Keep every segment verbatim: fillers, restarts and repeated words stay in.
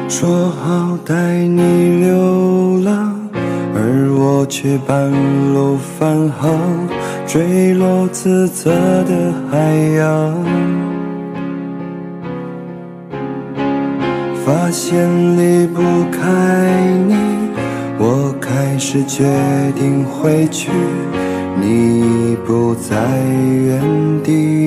说好带你流浪，而我却半路返航，坠落自责的海洋。发现离不开你，我开始决定回去，你已不在原地。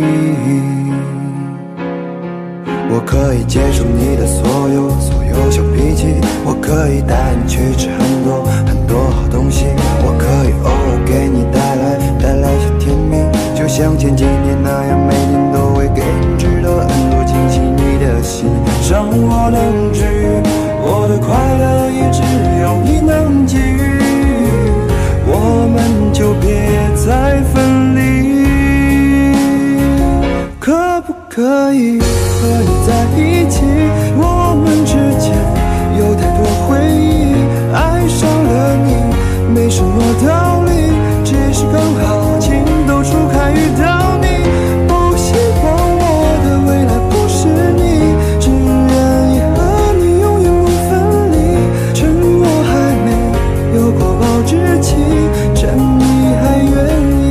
我可以接受你的所有所有小脾气，我可以带你去吃很多很多好东西，我可以偶尔给你带来带来些甜蜜，就像前几年那样，每年都会给你知道很多惊喜。你的心让我能治愈，我的快乐也只有你能给予，我们就别再分离。可不可以和你在一起？我们之间有太多回忆，爱上了你没什么道理，只是刚好情窦初开遇到你。不希望我的未来不是你，只愿意和你永远不分离。趁我还没有过保质期，趁你还愿意。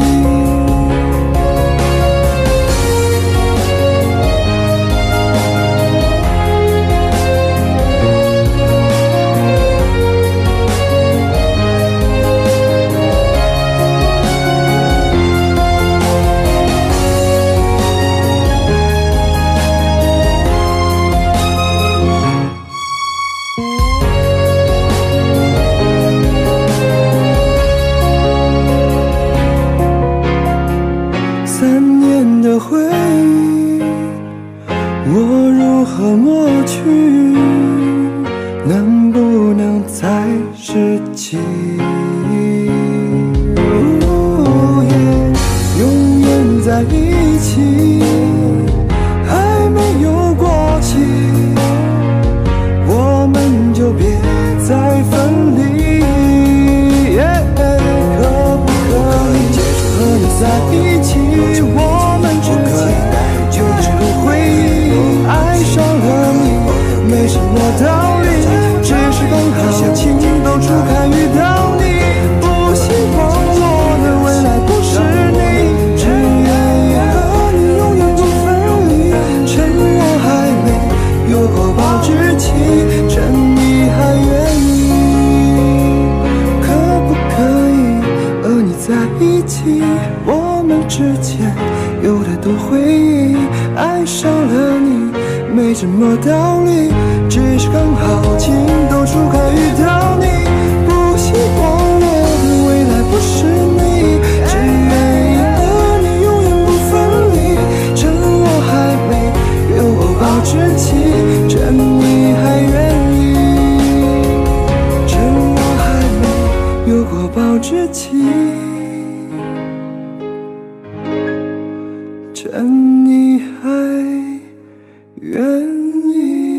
三年的回忆，我如何抹去？能不能再拾起？哦耶，永远在一起，还没有过期，我们就别再分离。耶，可不可以接受和你在一起？我们之间有太多回忆，爱上了你没什么道理，只是刚好情窦初开遇到你。不希望我的未来不是你，只愿意和你永远不分离。趁我还没有过保质期，趁你还愿意。可不可以和你在一起？我们之间有太多回忆，爱上了你没什么道理，只是刚好情窦初开遇到你。不希望我的未来不是你，只愿意和你永远不分离。趁我还没有过保质期，趁你还愿意。趁我还没有过保质期，趁你还愿意。